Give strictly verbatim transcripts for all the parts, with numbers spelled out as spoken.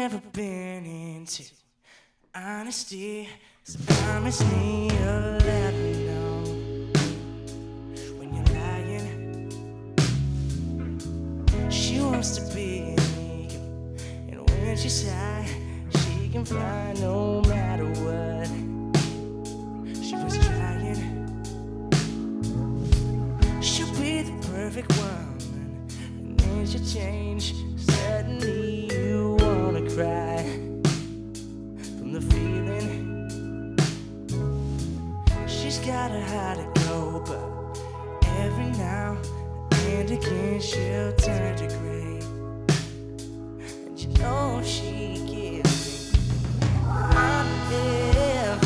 never been into honesty, so promise me you'll let me know when you're lying. She wants to be an eagle, and when she sighs, she can fly no matter what. She was trying. She'll be the perfect woman, and then she'll change. Suddenly you wanna cry from the feeling. She's got a heart to go, but every now and again she'll turn to gray. And you know she gives me my live,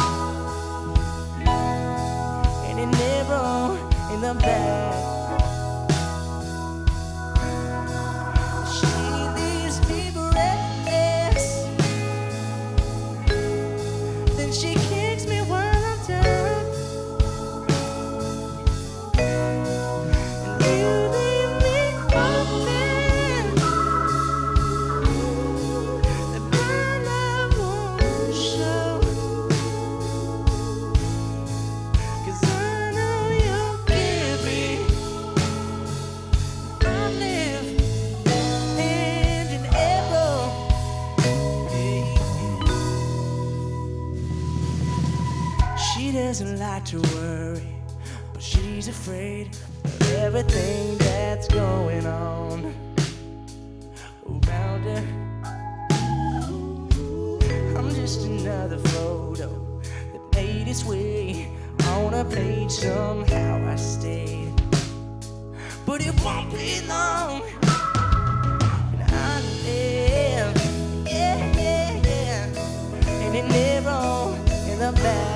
and it never in the back. She kicks me while I'm down, and you leave me open. The burn I won't show, 'cause I know you'll give me my live and an arrow. She doesn't like to worry, but she's afraid of everything that's going on around her. I'm just another photo that made its way on a page. Somehow I stayed, but it won't be long. And I live, yeah, yeah, yeah, and it never in the back.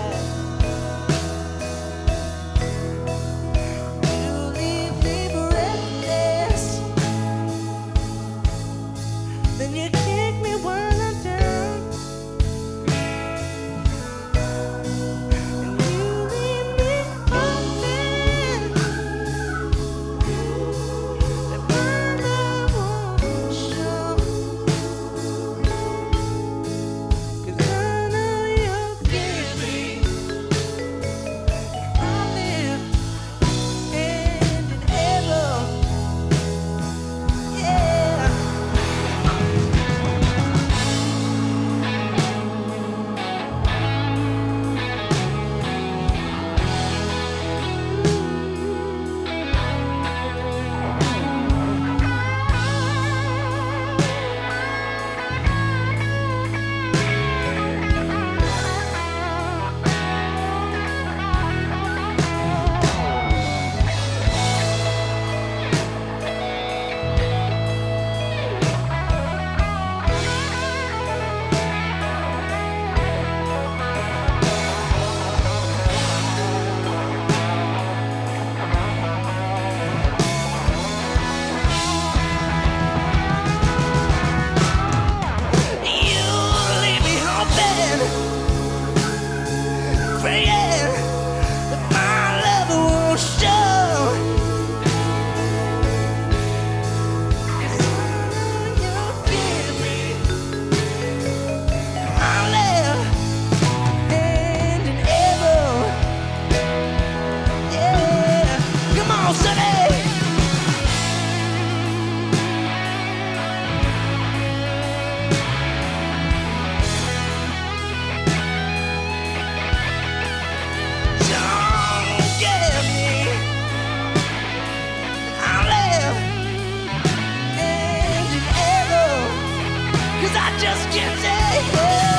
Then you kick me while I'm down, and you leave me open. The burn I won't show, 'cause I know you'll give me olive and an arrow. Yeah. Praying that my love will show, 'cause I know you'll give me my love and an arrow. Yeah, come on, Sonny. I just can't say it.